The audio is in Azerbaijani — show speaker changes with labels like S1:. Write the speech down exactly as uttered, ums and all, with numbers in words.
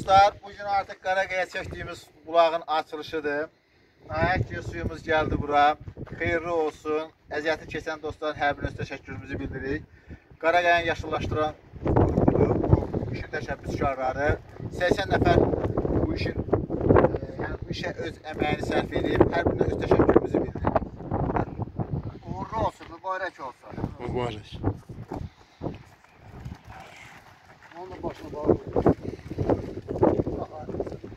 S1: dostlar, bugün artıq Qaraqaya çəkdiyimiz bulağın açılışıdır. Nəhayət ki, suyumuz gəldi bura. Xeyirli olsun. Əziyyəti keçən dostların hər birinə təşəkkürümüzü bildiririk. Qaraqayanı yaşıllaşdıran qrupudur. Bu işin təşəbbüskarları. səksən nəfər bu işin, e, yəni bu işə öz əməyini sərf edib. Hər birinə öz təşəkkürümüzü bildiririk. Uğurlu olsun, mübarək olsun.
S2: Mübarək.
S1: Onun da başına bağlı.